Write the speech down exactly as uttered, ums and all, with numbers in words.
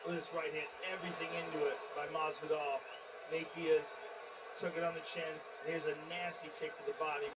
with this right hand, everything into it by Masvidal. Nate Diaz took it on the chin. Here's a nasty kick to the body.